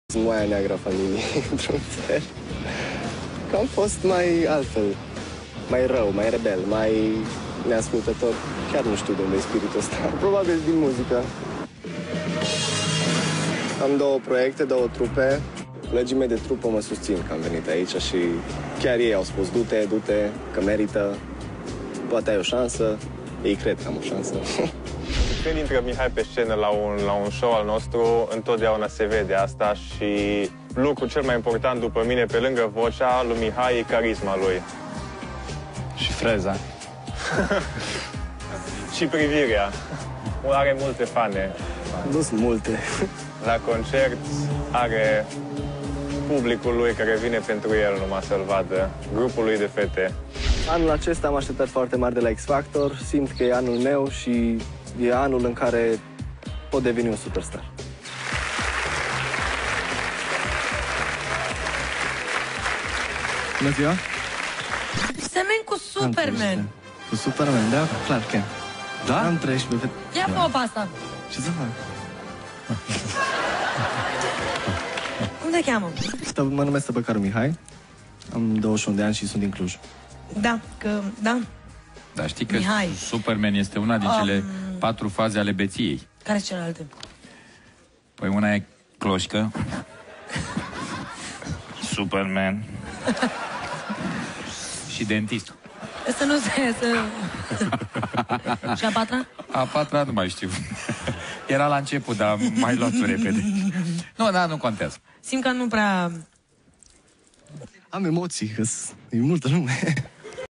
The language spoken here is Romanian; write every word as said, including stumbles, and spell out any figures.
Sunt moaia neagră a familiei, într-un fel. Că am fost mai altfel, mai rău, mai rebel, mai neascultător. Chiar nu știu de unde e spiritul ăsta. Probabil din muzică. Am două proiecte, două trupe. Colegii mei de trupă mă susțin că am venit aici și chiar ei au spus du-te, du-te, că merită, poate ai o șansă. Ei cred că am o șansă. Când intră Mihai pe scenă la un, la un show al nostru, întotdeauna se vede asta și lucrul cel mai important după mine, pe lângă vocea lui Mihai, e carisma lui. Și freza. Și privirea. Are multe fane. Nu sunt multe. La concert are publicul lui care vine pentru el numai să-l vadă, grupul lui de fete. Anul acesta am așteptări foarte mari de la X Factor, simt că e anul meu și e anul în care pot deveni un superstar. Bună ziua! Semen cu Superman. Cu Superman, da? Clar că. Da? Am treisprezece. Ia fă pe asta. Ce să fac? Cum te cheamă? Mă numesc Tăbăcaru Mihai. Am douăzeci și unu de ani și sunt din Cluj. Da, că, da. Dar știi că Mihai. Superman este una din cele um... patru faze ale beției. Care sunt celelalte? Păi una e cloșcă. Superman. Și dentistul. Să nu se... Să... Și a patra? A patra nu mai știu. Era la început, dar mai luat-o repede. Nu, da, nu contează. Simt că nu prea... Am emoții, că e multă lume.